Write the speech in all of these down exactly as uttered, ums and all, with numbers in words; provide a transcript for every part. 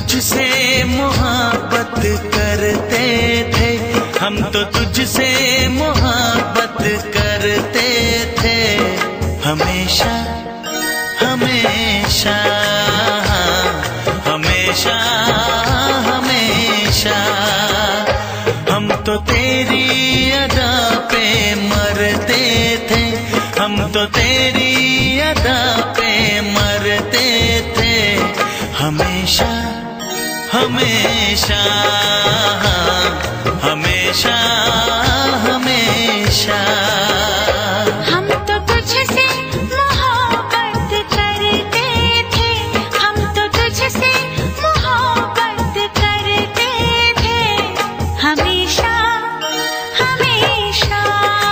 तुझसे मोहब्बत करते थे, हम तो तुझसे मोहब्बत करते थे। हमेशा हमेशा हमेशा हमेशा हम तो तेरी अदा पे मरते थे, हम तो तेरी अदा पे मरते थे। हमेशा हमेशा हमेशा हमेशा हम तो तुझसे मोहब्बत करते थे, हम तो तुझसे मोहब्बत करते थे। हमेशा हमेशा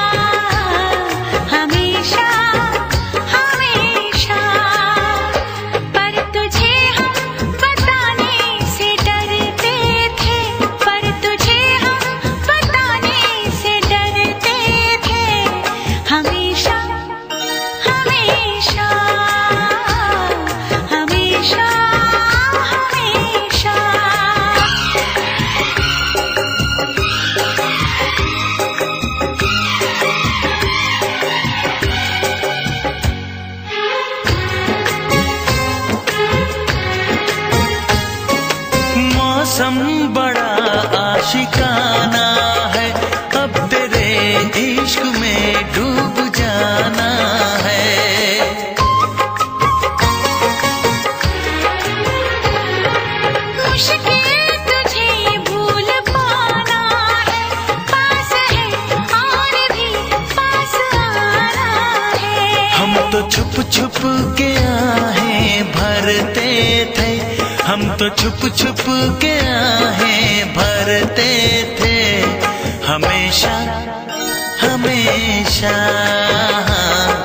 हमेशा हमेशा पर तुझे हम बताने से डरते थे, पर तुझे हम बताने से डरते थे। हमेशा हमेशा हमेशा हमेशा मौसम बड़ा आशिकाना है, अब तेरे इश्क में डूब जाना है। मुश्किल तुझे भूल पाना है, पास है और भी पास आना है। हम तो छुप छुप के आहें भरते थे, हम तो छुप छुप के आहें भरते थे। हमेशा हमेशा